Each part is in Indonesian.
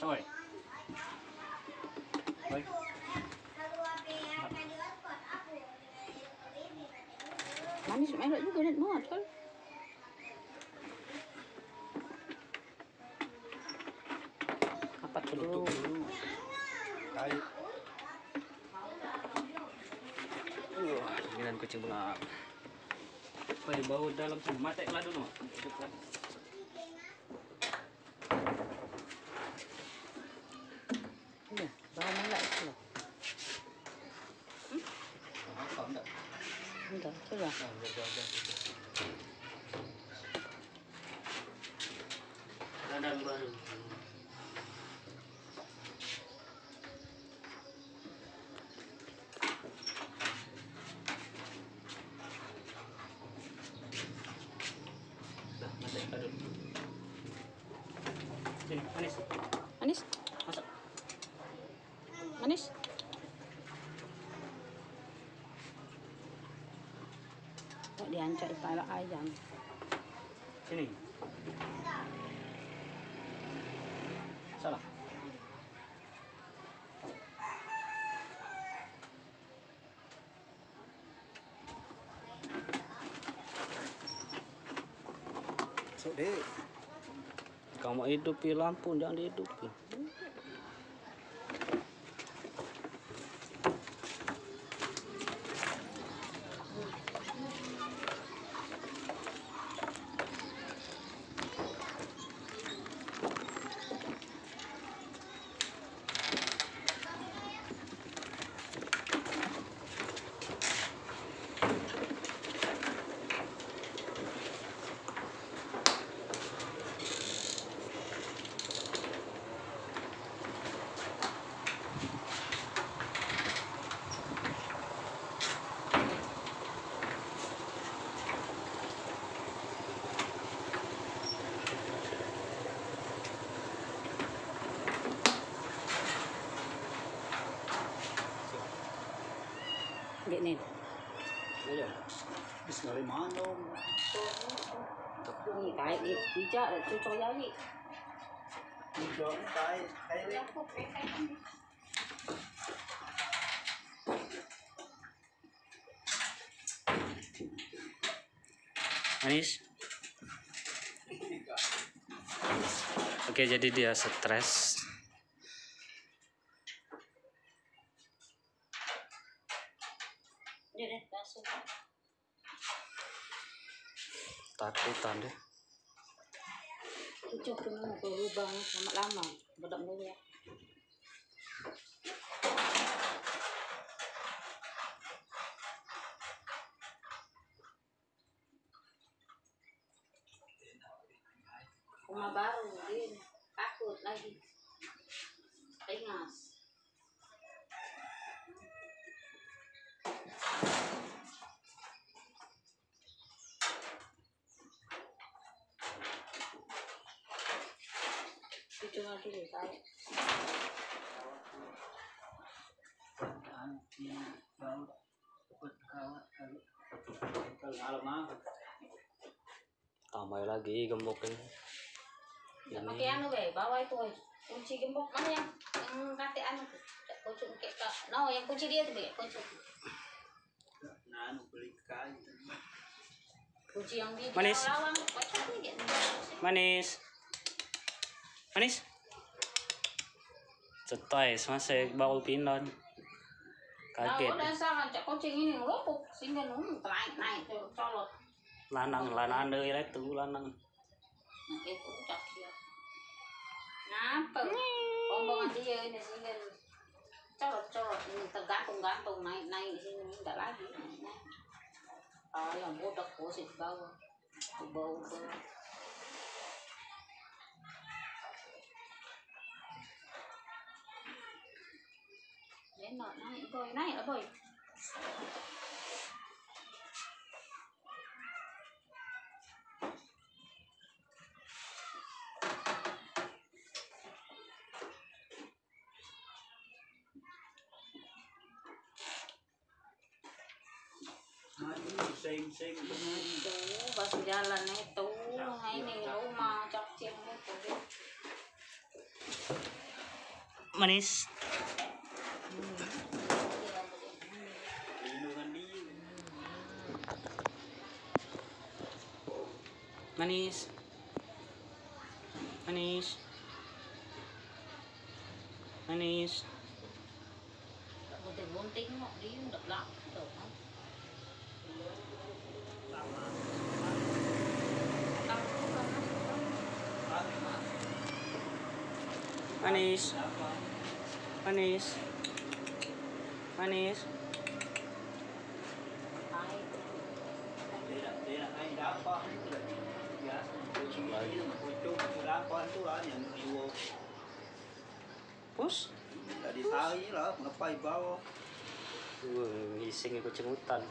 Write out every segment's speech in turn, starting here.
Soy. Baik. Manis melek juga nih muat kan. Apa dulu? Ayo. Dengan kucing belak. Bau dalam semua mati lah dulu. Iya, bau melek itu loh. Enggak, sudah. Kandang baru. Sini, manis. Manis? Masuk. Manis? Kok diancak kepala ayam? Sini. Salah. Masuk deh. Kamu hidupi lampu, jangan dihidupi. Gini. Iya. Bismillahirrahmanirrahim. Ini kayak hijau ada cucuk lagi. Hijau kayak manis. Oke, jadi dia stres. Dia deh, langsung. Takutan deh. Cucuk tuh mau ke lubang lama-lama, bedak dulu ya. Rumah baru, dia takut lagi. Ringas. Cuma dulu saya. Tambah lagi gemboknya. Pakai anu be, bawa itu kunci gembok mana yang kate anu tuh. Kunci kayak no yang kunci dia tuh be, kunci. Nah, anu beli kayu. Kunci yang di manis. Lawang, dia. Manis. Manis. Cetai, masih bau pindah. Kaget. Nah, udah sangat cak kucing ini ngelopok sehingga naik colot. Lanang dari itu lanang. Nah itu cak dia. Ngapa? Omongan dia ini sehingga colot ini tergantung naik di sini enggak lagi. Yang bodoh posisi bawah, bau. Naik lah boy. Sing Tuh pas jalan itu, ini rumah cak ciang itu. manis. Manis. Manis. Manis. Bunting mo, di yung daplak. Ito, ha? Manis. Manis. Manis. Pus? Tadi saya lah, ngapain bawa? Ngising kucing hutan.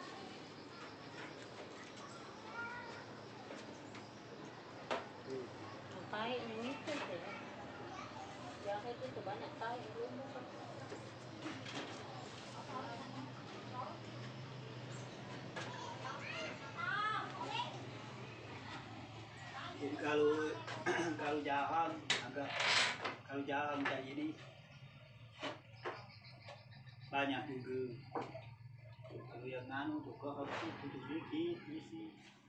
Tai ini tuh ya. Jaket itu banyak tai di rumah. Jadi kalau jalan kayak gini banyak juga. Kalau yang nganu juga harus dikit isi.